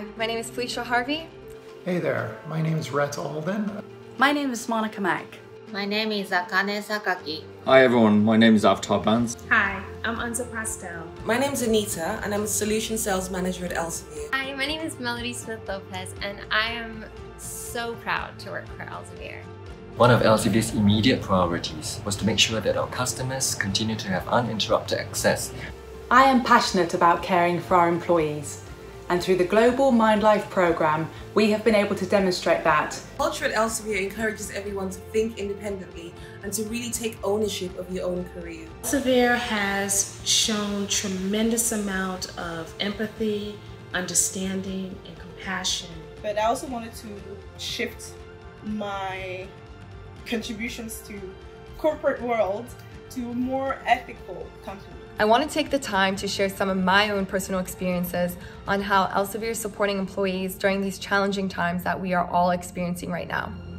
Hi, my name is Felicia Harvey. Hey there, my name is Rhett Alden. My name is Monica Mack. My name is Akane Sakaki. Hi everyone, my name is Avatar Bands. Hi, I'm Anza Pastel. My name is Anita and I'm a Solution Sales Manager at Elsevier. Hi, my name is Melody Smith-Lopez and I am so proud to work for Elsevier. One of Elsevier's immediate priorities was to make sure that our customers continue to have uninterrupted access. I am passionate about caring for our employees, and through the Global Mind Life programme, we have been able to demonstrate that. Culture at Elsevier encourages everyone to think independently and to really take ownership of your own career. Elsevier has shown tremendous amount of empathy, understanding, and compassion. But I also wanted to shift my contributions to corporate world to a more ethical company. I want to take the time to share some of my own personal experiences on how Elsevier is supporting employees during these challenging times that we are all experiencing right now.